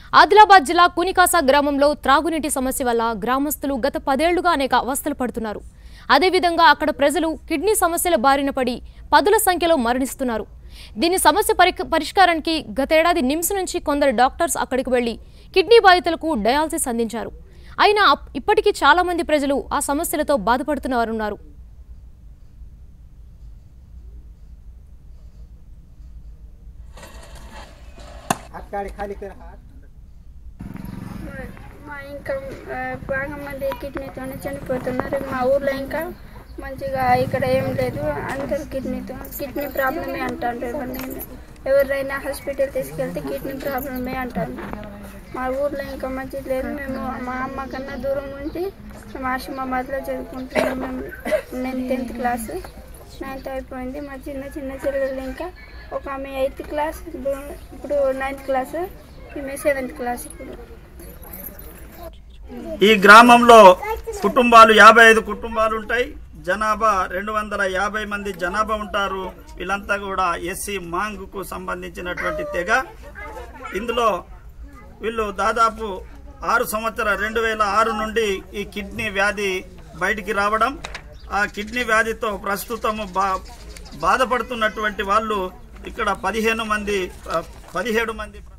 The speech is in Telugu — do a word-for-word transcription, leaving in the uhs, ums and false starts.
ఆదిలాబాద్ జిల్లా కునికాస గ్రామంలో త్రాగునీటి సమస్య వల్ల గ్రామస్తులు గత పదేళ్లుగా అనేక అవస్థలు పడుతున్నారు. అదేవిధంగా అక్కడ ప్రజలు కిడ్నీ సమస్యల బారిన పడి పదుల సంఖ్యలో మరణిస్తున్నారు. దీని సమస్య పరిష్కారానికి గతేడాది నిమ్స్ నుంచి కొందరు డాక్టర్స్ అక్కడికి వెళ్లి కిడ్నీ బాధితులకు డయాలసిస్ అందించారు. అయినా ఇప్పటికీ చాలా మంది ప్రజలు ఆ సమస్యలతో బాధపడుతున్నారు. మా ఇంకా బాగా మంది కిడ్నీతోనే చనిపోతున్నారు. మా ఊర్లో ఇంకా మంచిగా ఇక్కడ ఏం లేదు, అందరు కిడ్నీతో కిడ్నీ ప్రాబ్లమే అంటారు. ఎవరినైనా ఎవరైనా హాస్పిటల్ తీసుకెళ్తే కిడ్నీ ప్రాబ్లమే అంటారు. మా ఊర్లో ఇంకా మంచిది లేదు. మేము మా అమ్మ కన్నా దూరం ఉండి మేము ఆషిమాబాద్లో చదువుకుంటున్నాం. మేము నేను టెన్త్ క్లాస్, నైన్త్ అయిపోయింది. మా చిన్న చిన్న చెల్లెళ్ళు ఇంకా ఒక ఆమె ఎయిత్ క్లాస్, ఇప్పుడు నైన్త్ క్లాస్, ఈమె సెవెంత్ క్లాస్. ఇప్పుడు ఈ గ్రామంలో కుటుంబాలు యాభై ఐదు కుటుంబాలు ఉంటాయి. జనాభా రెండు వందల యాభై మంది జనాభా ఉంటారు. వీళ్ళంతా కూడా ఎస్సీ మాంగ్కు సంబంధించినటువంటి తెగ. ఇందులో వీళ్ళు దాదాపు ఆరు సంవత్సర రెండు వేల ఆరు నుండి ఈ కిడ్నీ వ్యాధి బయటికి రావడం, ఆ కిడ్నీ వ్యాధితో ప్రస్తుతము బా బాధపడుతున్నటువంటి వాళ్ళు ఇక్కడ పదిహేను మంది పదిహేడు మంది